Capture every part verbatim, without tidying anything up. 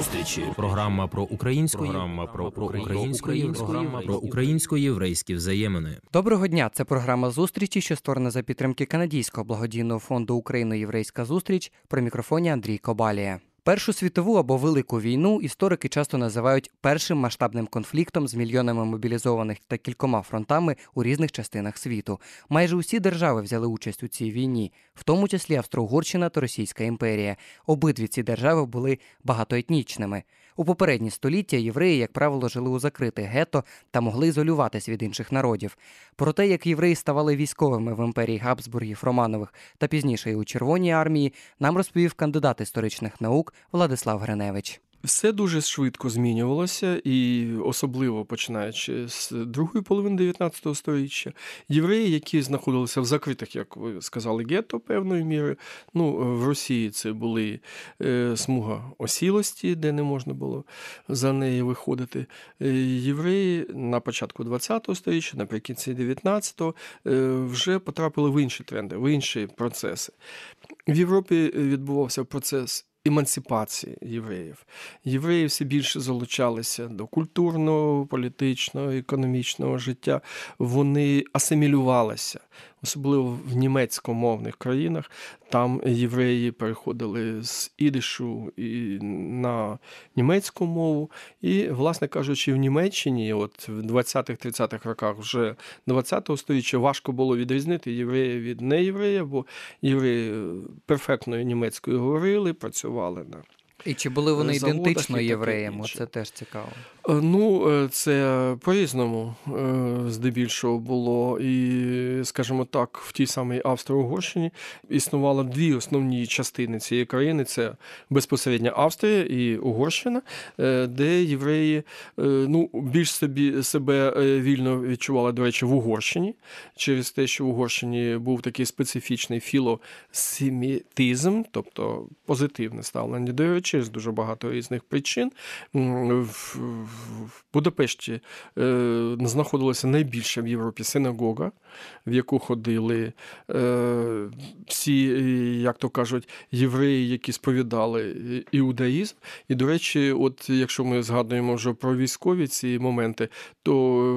зустрічі. Програма про українську, програма про, про українську, програма про українсько-єврейські взаємини. Доброго дня, це програма зустрічі, що створена за підтримки Канадійського благодійного фонду «Україно-єврейська зустріч», при мікрофоні Андрій Кобалія. Першу світову або Велику війну історики часто називають першим масштабним конфліктом з мільйонами мобілізованих та кількома фронтами у різних частинах світу. Майже усі держави взяли участь у цій війні, в тому числі Австро-Угорщина та Російська імперія. Обидві ці держави були багатоетнічними. У попередні століття євреї, як правило, жили у закритих гетто та могли ізолюватись від інших народів. Про те, як євреї ставали військовими в імперії Габсбургів, Романових та пізніше і у Червоній армії, нам розповів кандидат історичних наук Владислав Гриневич. Все дуже швидко змінювалося, і особливо починаючи з другої половини дев'ятнадцятого століття, євреї, які знаходилися в закритих, як ви сказали, гетто певною мірою, ну, в Росії це були е, смуга осілості, де не можна було за неї виходити. Е, євреї на початку ХХ століття, наприкінці дев'ятнадцятого, е, вже потрапили в інші тренди, в інші процеси. В Європі відбувався процес емансипації євреїв. Євреї все більше залучалися до культурного, політичного, економічного життя. Вони асимілювалися, особливо в німецькомовних країнах. Там євреї переходили з ідишу і на німецьку мову. І, власне кажучи, в Німеччині от в двадцятих-тридцятих роках вже ХХ століття важко було відрізнити єврея від неєврея, бо євреї перфектною німецькою говорили, працювали на І чи були вони заводах ідентично і таке євреям? інше. Це теж цікаво. Ну, це по-різному здебільшого було. І, скажімо так, в тій самій Австро-Угорщині існувало дві основні частини цієї країни. Це безпосередньо Австрія і Угорщина, де євреї ну, більш собі, себе вільно відчували, до речі, в Угорщині, через те, що в Угорщині був такий специфічний філосемітизм, тобто позитивне ставлення до речі, з дуже багато різних причин. В Будапешті е, знаходилася найбільша в Європі синагога, в яку ходили е, всі, як то кажуть, євреї, які сповідали іудаїзм. І, до речі, от якщо ми згадуємо вже про військові ці моменти, то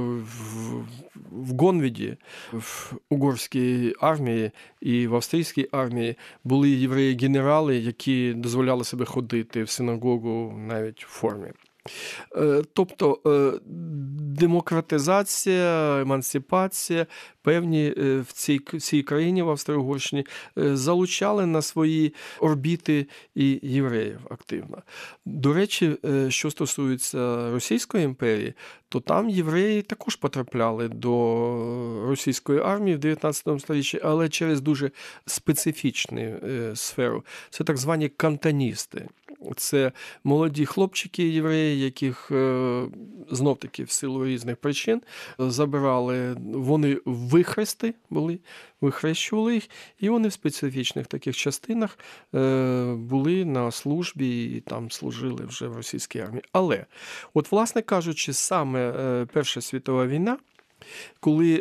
в, в Гонвіді, в угорській армії і в австрійській армії були євреї-генерали, які дозволяли себе ходити в синагогу навіть в формі. Тобто демократизація, емансипація певні в цій, в цій країні, в Австро-Угорщині, залучали на свої орбіти і євреїв активно. До речі, що стосується Російської імперії, то там євреї також потрапляли до російської армії в дев'ятнадцятому столітті, але через дуже специфічну сферу. Це так звані кантоністи. Це молоді хлопчики євреї, яких знов-таки в силу різних причин забирали, вони вихрести були, вихрещували їх, і вони в специфічних таких частинах були на службі і там служили вже в російській армії. Але, от власне кажучи, саме Перша світова війна, коли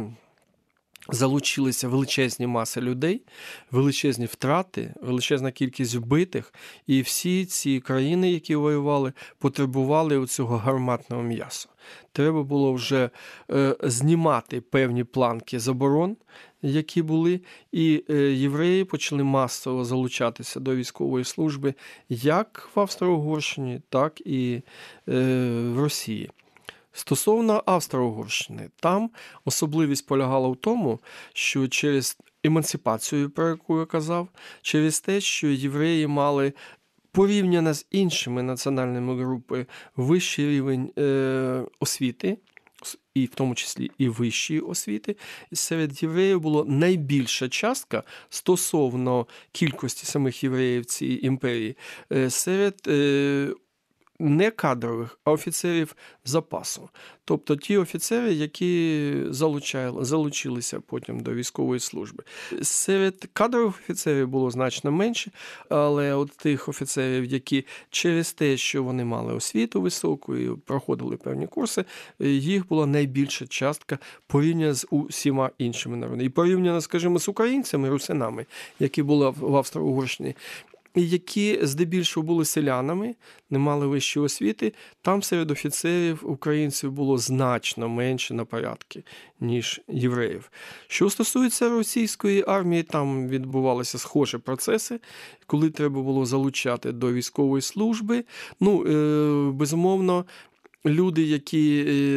залучилися величезні маси людей, величезні втрати, величезна кількість вбитих, і всі ці країни, які воювали, потребували оцього гарматного м'яса. Треба було вже е, знімати певні планки заборон, які були, і е, євреї почали масово залучатися до військової служби як в Австро-Угорщині, так і е, в Росії. Стосовно Австро-Угорщини, там особливість полягала в тому, що через емансипацію, про яку я казав, через те, що євреї мали порівняно з іншими національними групами вищий рівень е, освіти, і в тому числі і вищої освіти, серед євреїв була найбільша частка стосовно кількості самих євреїв в цій імперії, е, серед е, не кадрових, а офіцерів запасу. Тобто ті офіцери, які залучали, залучилися потім до військової служби. Серед кадрових офіцерів було значно менше, але от тих офіцерів, які через те, що вони мали освіту високу і проходили певні курси, їх була найбільша частка порівняно з усіма іншими народами. І порівняно, скажімо, з українцями, русинами, які були в Австро-Угорщині, які здебільшого були селянами, не мали вищої освіти, там серед офіцерів українців було значно менше на порядки, ніж євреїв. Що стосується російської армії, там відбувалися схожі процеси, коли треба було залучати до військової служби. Ну, безумовно, люди, які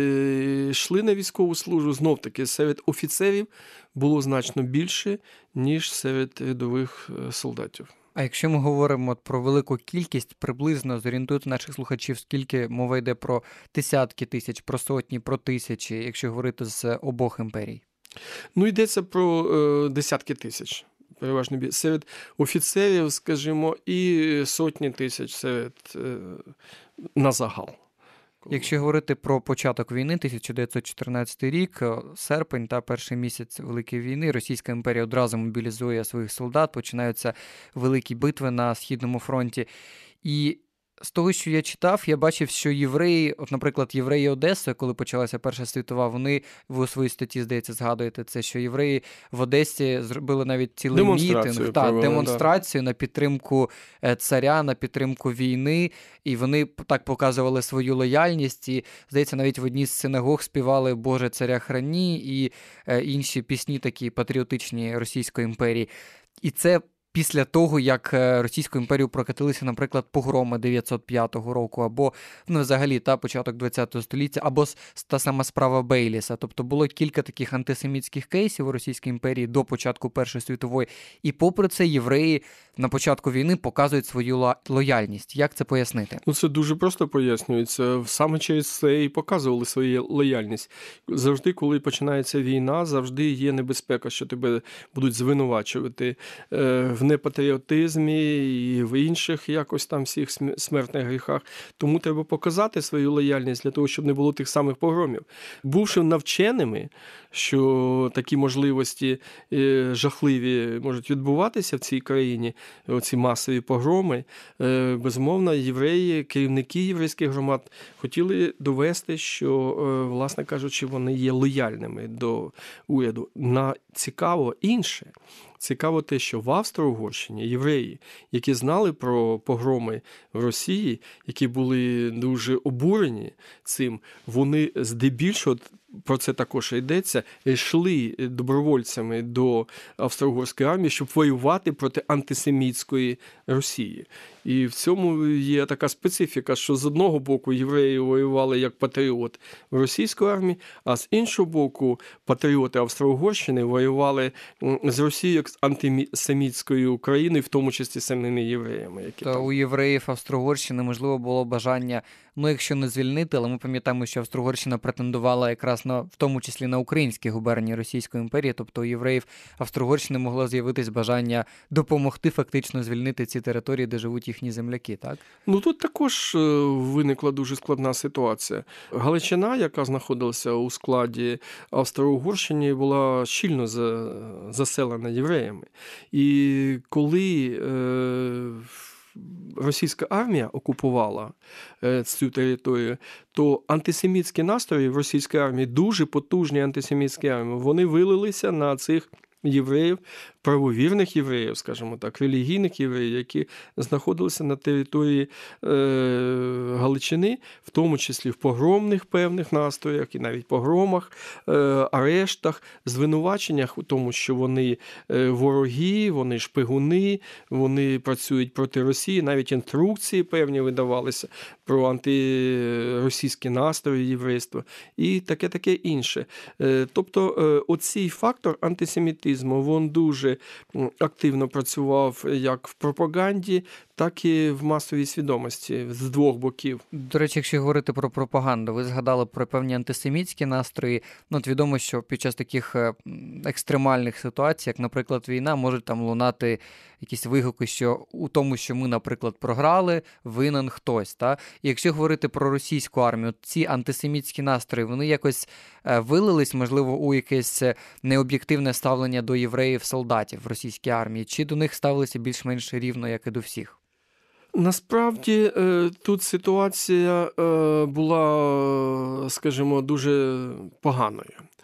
йшли на військову службу, знов-таки серед офіцерів було значно більше, ніж серед рядових солдатів. А якщо ми говоримо про велику кількість, приблизно зорієнтуйте наших слухачів, скільки мова йде про десятки тисяч, про сотні, про тисячі, якщо говорити з обох імперій? Ну, йдеться про е, десятки тисяч. Переважно серед офіцерів, скажімо, і сотні тисяч серед е, на загал. Якщо говорити про початок війни, тисяча дев'ятсот чотирнадцятий рік, серпень та перший місяць Великої війни, Російська імперія одразу мобілізує своїх солдат, починаються великі битви на Східному фронті. І з того, що я читав, я бачив, що євреї, от, наприклад, євреї Одеси, коли почалася Перша світова, вони, ви у своїй статті, здається, згадуєте це, що євреї в Одесі зробили навіть цілий мітинг, та, демонстрацію да. на підтримку царя, на підтримку війни, і вони так показували свою лояльність, і, здається, навіть в одній з синагог співали «Боже, царя храні» і інші пісні такі патріотичні Російської імперії. І це після того, як Російську імперію прокатилися, наприклад, погроми дев'ятсот п'ятого року, або, ну, взагалі, та початок ХХ століття, або та сама справа Бейліса. Тобто було кілька таких антисемітських кейсів у Російській імперії до початку Першої світової. І попри це євреї на початку війни показують свою лояльність. Як це пояснити? Ну, це дуже просто пояснюється. Саме через це і показували свою лояльність. Завжди, коли починається війна, завжди є небезпека, що тебе будуть звинувачувати в непатріотизмі і в інших якось там всіх смертних гріхах. Тому треба показати свою лояльність для того, щоб не було тих самих погромів. Бувши навченими, що такі можливості жахливі можуть відбуватися в цій країні, оці масові погроми, безумовно, євреї, керівники єврейських громад хотіли довести, що, власне кажучи, вони є лояльними до уряду. На цікаво інше. Цікаво те, що в Австро-Угорщині євреї, які знали про погроми в Росії, які були дуже обурені цим, вони здебільшого, про це також йдеться, йшли добровольцями до австро-угорської армії, щоб воювати проти антисемітської Росії. І в цьому є така специфіка, що з одного боку євреї воювали як патріот в російській армії, а з іншого боку патріоти Австро-Угорщини воювали з Росією як з антисемітською Україною, в тому числі самими євреями. Які Та там... у євреїв Австро-Угорщини, можливо, було бажання, ну, якщо не звільнити, але ми пам'ятаємо, що Австро-Угорщина претендувала якраз на, в тому числі на українські губернії Російської імперії, тобто у євреїв Австро-Угорщини могло з'явитись бажання допомогти фактично звільнити ці території, де живуть їхні земляки, так? Ну, тут також виникла дуже складна ситуація. Галичина, яка знаходилася у складі Австро-Угорщини, була щільно заселена євреями. І коли е, російська армія окупувала е, цю територію, то антисемітські настрої в російській армії, дуже потужні антисемітські армії, вони вилилися на цих євреїв, правовірних євреїв, скажімо так, релігійних євреїв, які знаходилися на території е, Галичини, в тому числі в погромних певних настроях і навіть погромах, е, арештах, звинуваченнях у тому, що вони е, вороги, вони шпигуни, вони працюють проти Росії, навіть інструкції певні видавалися про антиросійські настрої єврейства і таке-таке інше. Е, тобто е, оцей фактор антисемітизму, він дуже активно працював як в пропаганді, так і в масовій свідомості з двох боків. До речі, якщо говорити про пропаганду, ви згадали про певні антисемітські настрої. Ну, от відомо, що під час таких екстремальних ситуацій, як, наприклад, війна, можуть там лунати якісь вигуки, що у тому, що ми, наприклад, програли, винен хтось. Та? І якщо говорити про російську армію, ці антисемітські настрої, вони якось вилились, можливо, у якесь необ'єктивне ставлення до євреїв-солдатів в російській армії, чи до них ставилися більш-менш рівно, як і до всіх? Насправді, тут ситуація була, скажімо, дуже поганою.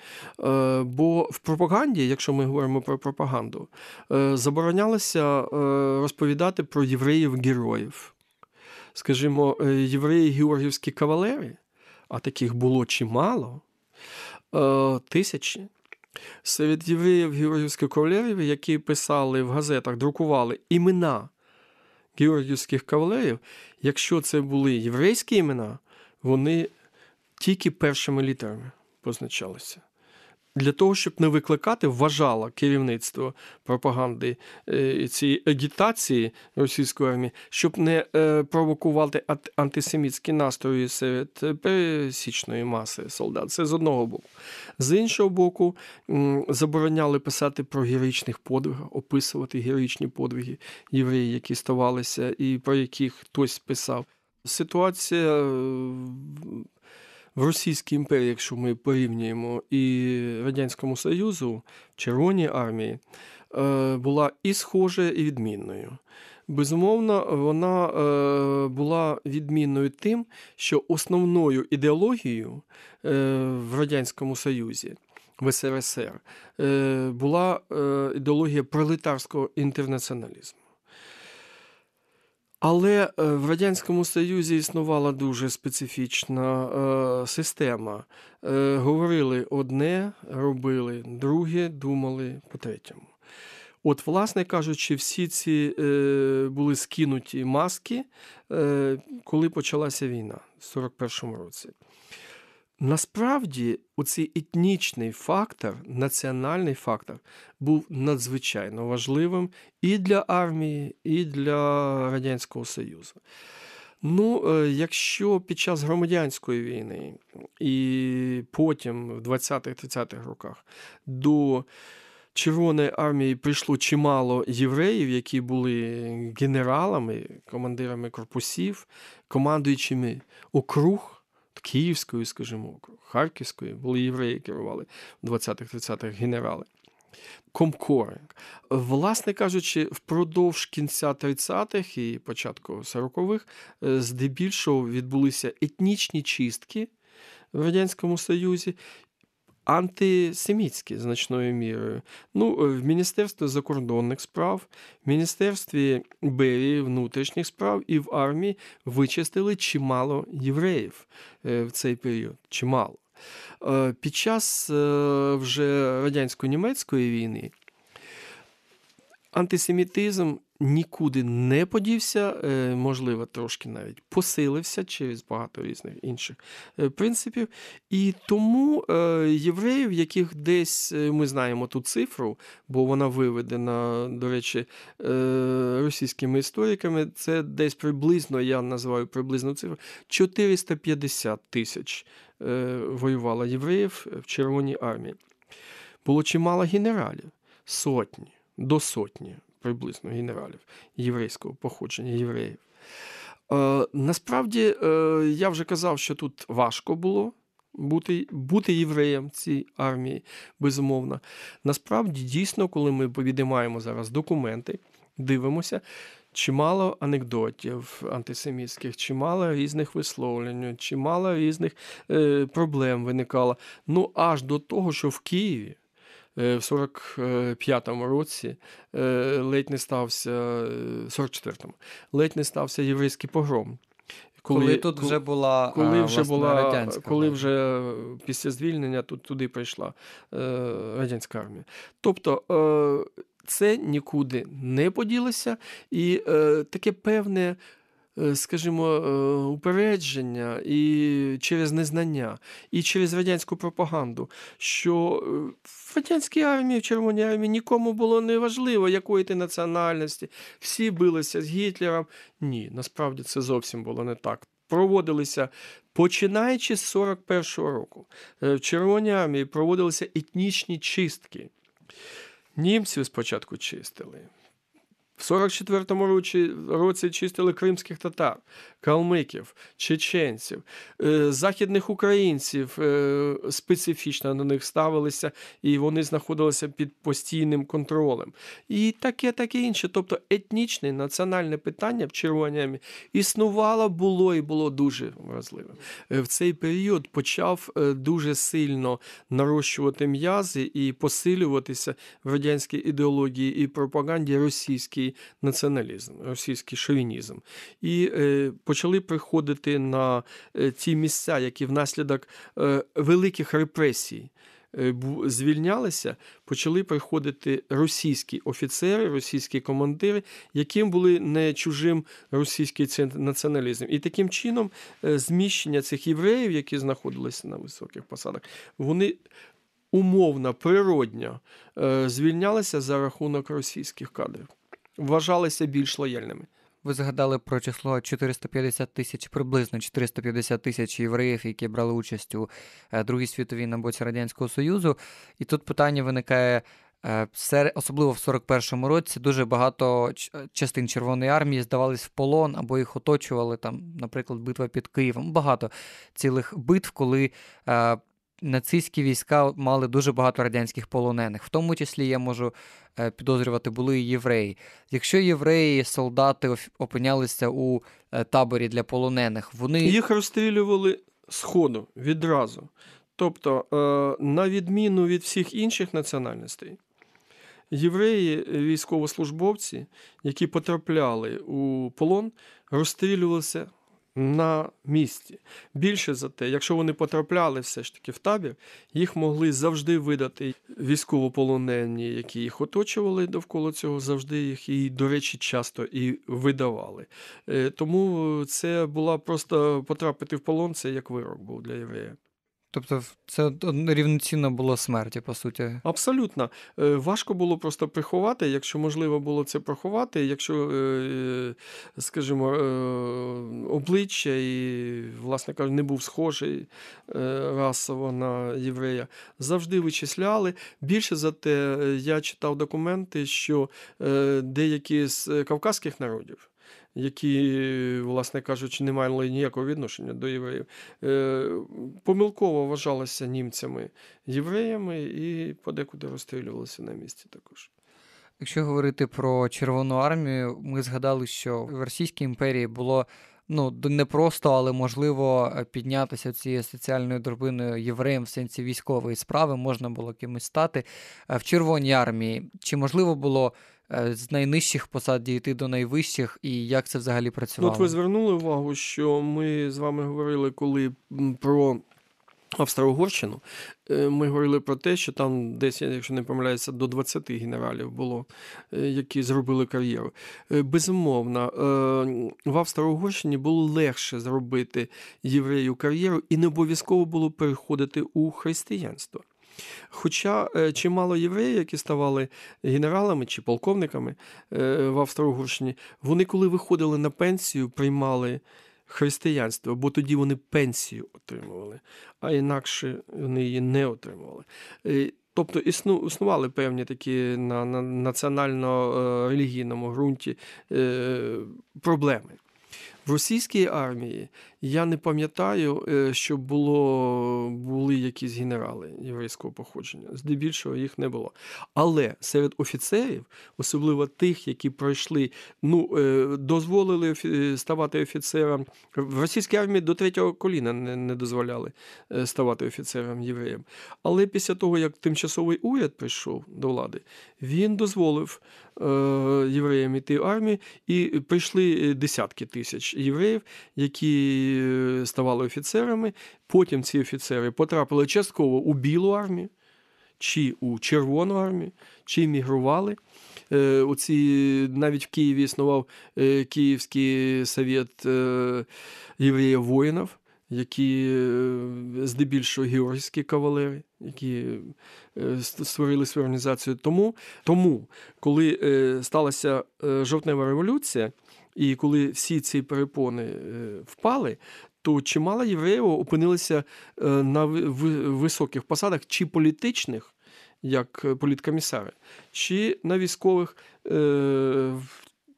Бо в пропаганді, якщо ми говоримо про пропаганду, заборонялося розповідати про євреїв-героїв. Скажімо, євреї-георгіївські кавалери, а таких було чимало, тисячі. Серед євреїв-георгіївських кавалерів, які писали в газетах, друкували імена георгіївських кавалерів, якщо це були єврейські імена, вони тільки першими літерами позначалися. Для того, щоб не викликати, вважало керівництво пропаганди цієї агітації російської армії, щоб не провокувати антисемітські настрої серед пересічної маси солдат. Це з одного боку. З іншого боку, забороняли писати про героїчних подвигах, описувати героїчні подвиги євреїв, які ставалися і про яких хтось писав. Ситуація в Російській імперії, якщо ми порівнюємо, і Радянському Союзу, Червоній армії, була і схожа, і відмінною. Безумовно, вона була відмінною тим, що основною ідеологією в Радянському Союзі, в ес ер ес ер, була ідеологія пролетарського інтернаціоналізму. Але в Радянському Союзі існувала дуже специфічна е, система. Е, говорили одне, робили друге, думали по-третьому. От, власне кажучи, всі ці е, були скинуті маски, е, коли почалася війна в сорок першому році. Насправді, оцей етнічний фактор, національний фактор, був надзвичайно важливим і для армії, і для Радянського Союзу. Ну, якщо під час громадянської війни і потім в двадцятих-тридцятих роках до Червоної армії прийшло чимало євреїв, які були генералами, командирами корпусів, командуючими округ, Київської, скажімо, Харківської, були євреї, керували в двадцятих-тридцятих генерали. Комкори. Власне кажучи, впродовж кінця тридцятих і початку сорокових здебільшого відбулися етнічні чистки в Радянському Союзі, антисемітські значною мірою. Ну, в Міністерстві закордонних справ, в Міністерстві Берії внутрішніх справ і в армії вичистили чимало євреїв в цей період. Чимало. Під час вже радянсько-німецької війни антисемітизм нікуди не подівся, можливо, трошки навіть посилився через багато різних інших принципів. І тому євреїв, яких десь, ми знаємо ту цифру, бо вона виведена, до речі, російськими істориками, це десь приблизно, я називаю приблизно цифру, чотириста п'ятдесят тисяч воювало євреїв в Червоній армії. Було чимало генералів, сотні, до сотні приблизно генералів єврейського походження, євреїв. Е, насправді, е, я вже казав, що тут важко було бути, бути євреєм в цій армії, безумовно. Насправді, дійсно, коли ми відіймаємо зараз документи, дивимося, чимало анекдотів антисемітських, чимало різних висловлень, чимало різних е, проблем виникало. Ну, аж до того, що в Києві в сорок п'ятому році ледь не стався, сорок четвертому, ледь не стався єврейський погром. Коли, коли тут вже була, коли а, вже власне, була радянська. Коли вже після звільнення тут, туди прийшла е, радянська армія. Тобто е, це нікуди не поділося, і е, таке певне, скажімо, упередження і через незнання, і через радянську пропаганду, що в радянській армії, в Червоній армії нікому було не важливо, якої ти національності, всі билися з Гітлером. Ні, насправді це зовсім було не так. Проводилися, починаючи з сорок першого року, в Червоній армії проводилися етнічні чистки. Німців спочатку чистили. В сорок четвертому році, році чистили кримських татар, калмиків, чеченців, західних українців специфічно на них ставилися, і вони знаходилися під постійним контролем. І таке, таке інше. Тобто етнічне, національне питання в Червоній армії існувало, було і було дуже вразливим. В цей період почав дуже сильно нарощувати м'язи і посилюватися в радянській ідеології і пропаганді російський націоналізм, російський шовінізм. І е, почали приходити на е, ті місця, які внаслідок е, великих репресій е, звільнялися, почали приходити російські офіцери, російські командири, яким були не чужим російський націоналізм. І таким чином е, зміщення цих євреїв, які знаходилися на високих посадах, вони умовно, природньо е, звільнялися за рахунок російських кадрів. Вважалися більш лояльними. Ви згадали про число чотириста п'ятдесят тисяч, приблизно чотириста п'ятдесят тисяч євреїв, які брали участь у Другій світовій на боці Радянського Союзу. І тут питання виникає, особливо в сорок першому році, дуже багато частин Червоної армії здавались в полон або їх оточували, там, наприклад, битва під Києвом. Багато цілих битв, коли нацистські війська мали дуже багато радянських полонених. В тому числі, я можу підозрювати, були і євреї. Якщо євреї, солдати опинялися у таборі для полонених, вони... Їх розстрілювали сходу, відразу. Тобто, на відміну від всіх інших національностей, євреї, військовослужбовці, які потрапляли у полон, розстрілювалися на місці. Більше за те, якщо вони потрапляли все ж таки в табір, їх могли завжди видати військовополонені, які їх оточували довкола цього, завжди їх і, до речі, часто і видавали. Тому це була просто потрапити в полон, це як вирок був для єврея. Тобто це рівноцінно було смерті, по суті? Абсолютно. Важко було просто приховати, якщо можливо було це приховати, якщо, скажімо, обличчя і, власне кажучи, не був схожий расово на єврея, завжди вичисляли. Більше за те, я читав документи, що деякі з кавказьких народів, які, власне кажучи, не мали ніякого відношення до євреїв, помилково вважалися німцями євреями і подекуди розстрілювалися на місці також. Якщо говорити про Червону армію, ми згадали, що в Російській імперії було ну, не просто, але можливо піднятися цією соціальною драбиною євреям в сенсі військової справи, можна було кимось стати. В Червоній армії чи можливо було з найнижчих посад дійти до найвищих, і як це взагалі працювало? Ну, от ви звернули увагу, що ми з вами говорили, коли про Австро-Угорщину, ми говорили про те, що там десь, якщо не помиляюся, до двадцяти генералів було, які зробили кар'єру. Безумовно, в Австро-Угорщині було легше зробити єврею кар'єру і не обов'язково було переходити у християнство. Хоча чимало євреїв, які ставали генералами чи полковниками в Австро-Угорщині, вони коли виходили на пенсію, приймали християнство, бо тоді вони пенсію отримували, а інакше вони її не отримували. Тобто існували певні такі на, на національно-релігійному ґрунті проблеми. В російській армії я не пам'ятаю, що було, були якісь генерали єврейського походження. Здебільшого їх не було. Але серед офіцерів, особливо тих, які пройшли, ну, дозволили ставати офіцерам. В російській армії до третього коліна не, не дозволяли ставати офіцерам євреям. Але після того, як тимчасовий уряд прийшов до влади, він дозволив е, євреям йти в армію, і прийшли десятки тисяч євреїв, які ставали офіцерами. Потім ці офіцери потрапили частково у Білу армію, чи у Червону армію, чи емігрували. Оці, навіть в Києві існував Київський совет євреїв-воїнів, які здебільшого георгійські кавалери, які створили свою організацію. Тому, тому коли сталася жовтнева революція, і коли всі ці перепони впали, то чимало євреїв опинилися на високих посадах, чи політичних, як політкомісари, чи на військових,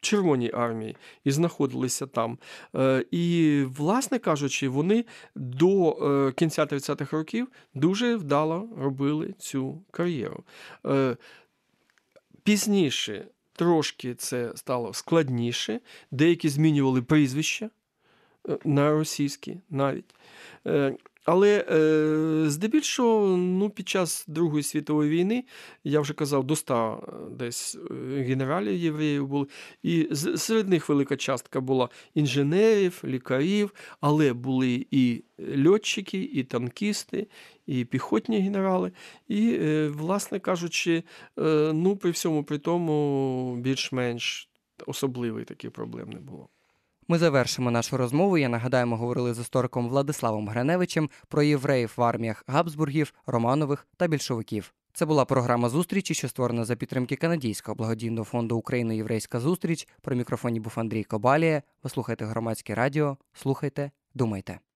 Червоній армії і знаходилися там. Е, І, власне кажучи, вони до е, кінця тридцятих років дуже вдало робили цю кар'єру. Е, Пізніше трошки це стало складніше, деякі змінювали прізвища е, на російські навіть. Е, Але е, здебільшого, ну, під час Другої світової війни, я вже казав, до ста десь генералів євреїв були, і з- серед них велика частка була інженерів, лікарів, але були і льотчики, і танкісти, і піхотні генерали. І, е, власне кажучи, е, ну, при всьому при тому, більш-менш особливих таких проблем не було. Ми завершимо нашу розмову. Я нагадаю, ми говорили з істориком Владиславом Гриневичем про євреїв в арміях Габсбургів, Романових та більшовиків. Це була програма зустрічі, що створена за підтримки Канадійського благодійного фонду «Україна. Єврейська зустріч». При мікрофоні був Андрій Кобалія. Ви слухайте Громадське радіо. Слухайте, думайте.